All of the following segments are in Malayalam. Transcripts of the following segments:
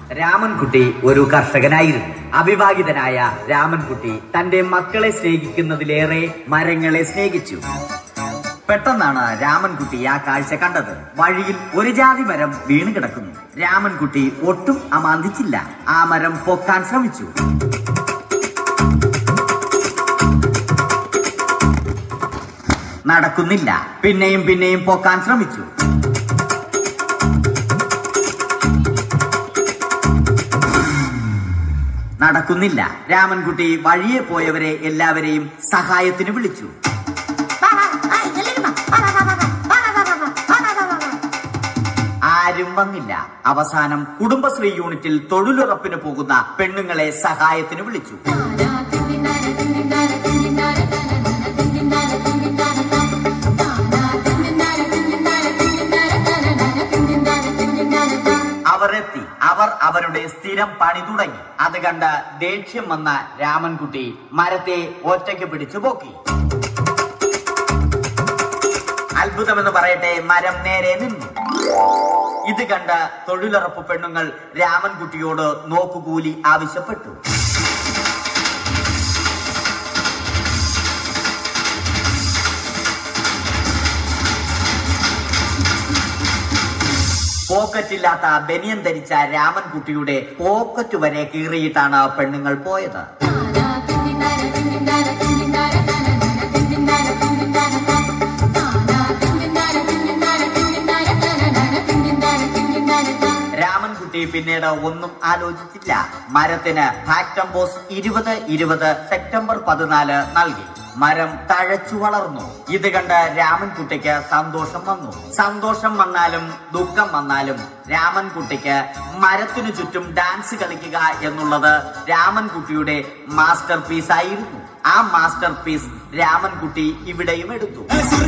രാമൻകുട്ടി ഒരു കർഷകനായിരുന്നു. അവിവാഹിതനായ രാമൻകുട്ടി തന്റെ മക്കളെ സ്നേഹിക്കുന്നതിലേറെ മരങ്ങളെ സ്നേഹിച്ചു. പെട്ടെന്നാണ് രാമൻകുട്ടി ആ കാഴ്ച കണ്ടത്. വഴിയിൽ ഒരു ജാതി മരം വീണ് കിടക്കുന്നു. രാമൻകുട്ടി ഒട്ടും അമാന്തിച്ചില്ല. ആ മരം പൊക്കാൻ ശ്രമിച്ചു. നടക്കുന്നില്ല. പിന്നെയും പിന്നെയും പൊക്കാൻ ശ്രമിച്ചു. നടക്കുന്നില്ല. രാമൻകുട്ടി വഴിയെ പോയവരെ എല്ലാവരെയും സഹായത്തിന് വിളിച്ചു. ആരും വന്നില്ല. അവസാനം കുടുംബശ്രീ യൂണിറ്റിൽ തൊഴിലുറപ്പിന് പോകുന്ന പെണ്ണുങ്ങളെ സഹായത്തിന് വിളിച്ചു. അവരെത്തി. അവർ അവരുടെ സ്ഥിരം പണി തുടങ്ങി. അത് കണ്ട ദേഷ്യം വന്ന രാമൻകുട്ടി മരത്തെ ഒറ്റയ്ക്ക് പിടിച്ചു പോക്കി. അത്ഭുതമെന്ന് പറയട്ടെ, മരം നേരെ നിന്നു. ഇത് കണ്ട തൊഴിലുറപ്പ് പെണ്ണുങ്ങൾ രാമൻകുട്ടിയോട് നോക്കുകൂലി ആവശ്യപ്പെട്ടു. പോക്കറ്റില്ലാത്ത ബനിയൻ ധരിച്ച രാമൻകുട്ടിയുടെ പോക്കറ്റ് വരെ കീറിയിട്ടാണ് പെണ്ണുങ്ങൾ പോയത്. രാമൻകുട്ടി പിന്നീട് ഒന്നും ആലോചിച്ചില്ല. മരത്തിന് ഫാക്ടംബോസ് 2020 സെപ്റ്റംബർ 14 നൽകി. മരം തഴച്ചു വളർന്നു. ഇത് കണ്ട് രാമൻകുട്ടിക്ക് സന്തോഷം വന്നു. സന്തോഷം വന്നാലും ദുഃഖം വന്നാലും രാമൻകുട്ടിക്ക് മരത്തിനു ചുറ്റും ഡാൻസ് കളിക്കുക എന്നുള്ളത് രാമൻകുട്ടിയുടെ മാസ്റ്റർ പീസ് ആയിരുന്നു. ആ മാസ്റ്റർ പീസ് രാമൻകുട്ടി ഇവിടെയും എടുത്തു.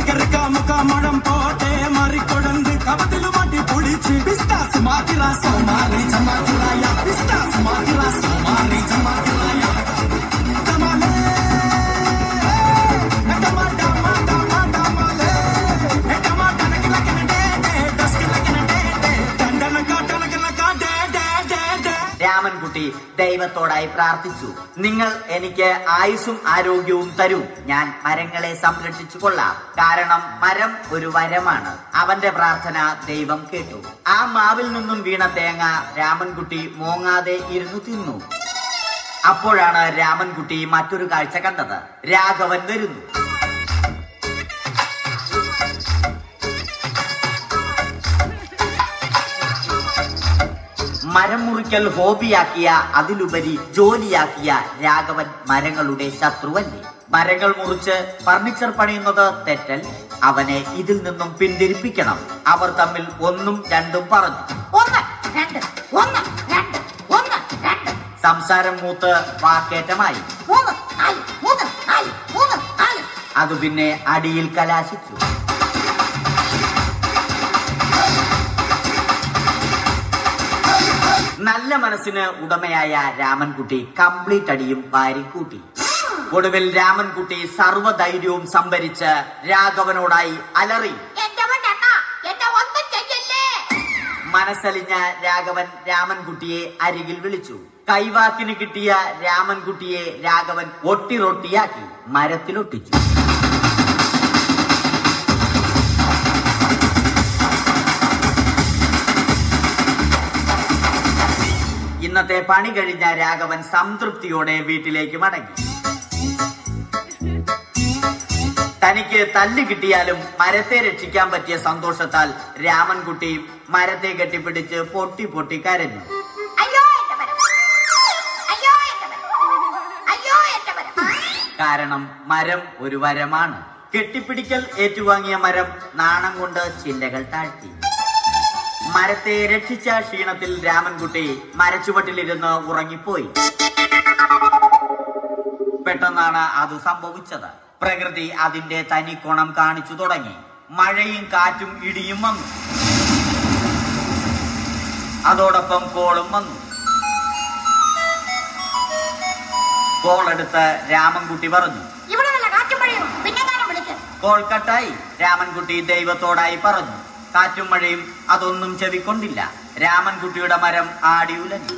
രാമൻകുട്ടി ദൈവത്തോടായി പ്രാർത്ഥിച്ചു. നിങ്ങൾ എനിക്ക് ആയുസ്സും ആരോഗ്യവും തരൂ. ഞാൻ മരങ്ങളെ സംരക്ഷിച്ചു കൊള്ളാം. കാരണം മരം ഒരു വരമാണ്. അവന്റെ പ്രാർത്ഥന ദൈവം കേട്ടു. ആ മാവിൽ നിന്നും വീണ തേങ്ങ രാമൻകുട്ടി മോങ്ങാതെ ഇരുന്നു തിന്നു. അപ്പോഴാണ് രാമൻകുട്ടി മറ്റൊരു കാഴ്ച കണ്ടത്. രാഘവൻ വരുന്നു. മരം മുറിക്കൽ ഹോബിയാക്കിയ, അതിലുപരി ജോലിയാക്കിയ രാഘവൻ മരങ്ങളുടെ ശത്രുവല്ലേ. മരങ്ങൾ മുറിച്ച് ഫർണിച്ചർ പണിയുന്നത് തെറ്റൽ. അവനെ ഇതിൽ നിന്നും പിന്തിരിപ്പിക്കണം. അവർ തമ്മിൽ ഒന്നും രണ്ടും പറഞ്ഞു. സംസാരം മൂത്ത് വാക്കേറ്റമായി. അത് പിന്നെ അടിയിൽ കലാശിച്ചു. നല്ല മനസ്സിന് ഉടമയായ രാമൻകുട്ടി കംപ്ലീറ്റ് അടിയും വാരിക്കൂട്ടി. ഒടുവിൽ രാമൻകുട്ടി സർവ്വധൈര്യവും സംഭരിച്ച് രാഘവനോടായി അലറി. മനസ്സലിഞ്ഞ രാഘവൻ രാമൻകുട്ടിയെ അരികിൽ വിളിച്ചു. കൈവാക്കിന് കിട്ടിയ രാമൻകുട്ടിയെ രാഘവൻ ഒട്ടിറൊട്ടിയാക്കി മരത്തിലൊട്ടിച്ചു. ഇന്നത്തെ പണി കഴിഞ്ഞ രാഘവൻ സംതൃപ്തിയോടെ വീട്ടിലേക്ക് മടങ്ങി. തനിക്ക് തല്ല് കിട്ടിയാലും മരത്തെ രക്ഷിക്കാൻ പറ്റിയ സന്തോഷത്താൽ രാമൻകുട്ടി മരത്തെ കെട്ടിപ്പിടിച്ച് പൊട്ടി പൊട്ടി കരഞ്ഞു. കാരണം മരം ഒരു വരമാണ്. കെട്ടിപ്പിടിക്കൽ ഏറ്റുവാങ്ങിയ മരം നാണം കൊണ്ട് ചില്ലകൾ താഴ്ത്തി. മരത്തെ രക്ഷിച്ച ക്ഷീണത്തിൽ രാമൻകുട്ടി മരച്ചുവട്ടിലിരുന്ന് ഉറങ്ങിപ്പോയി. പെട്ടെന്നാണ് അത് സംഭവിച്ചത്. പ്രകൃതി അതിന്റെ തനിക്കോണം കാണിച്ചു തുടങ്ങി. മഴയും കാറ്റും ഇടിയും വന്നു. അതോടൊപ്പം കോളും വന്നു. കോളെടുത്ത് രാമൻകുട്ടി പറഞ്ഞു. കോൾ കട്ടായി. രാമൻകുട്ടി ദൈവത്തോടായി പറഞ്ഞു. കാറ്റും മഴയും അതൊന്നും ചെവിക്കൊണ്ടില്ല. രാമൻകുട്ടിയുടെ മരം ആടി ഉലഞ്ഞു.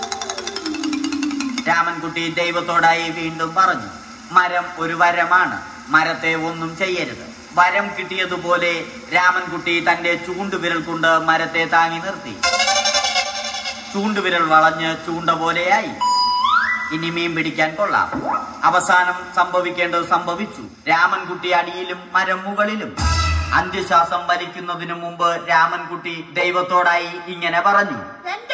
രാമൻകുട്ടി ദൈവത്തോടായി വീണ്ടും പറഞ്ഞു, മരം ഒരു വരമാണ്, മരത്തെ ഒന്നും ചെയ്യരുത്. വരം കിട്ടിയതുപോലെ രാമൻകുട്ടി തന്റെ ചൂണ്ടുവിരൽ കൊണ്ട് മരത്തെ താങ്ങി നിർത്തി. ചൂണ്ടുവിരൽ വളഞ്ഞ് ചൂണ്ട പോലെയായി. ഇനി മീൻ പിടിക്കാൻ കൊള്ളാം. അവസാനം സംഭവിക്കേണ്ടത് സംഭവിച്ചു. രാമൻകുട്ടി അടിയിലും മരം മുകളിലും. അന്ത്യശ്വാസം വലിക്കുന്നതിനു മുമ്പ് രാമൻകുട്ടി ദൈവത്തോടായി ഇങ്ങനെ പറഞ്ഞു,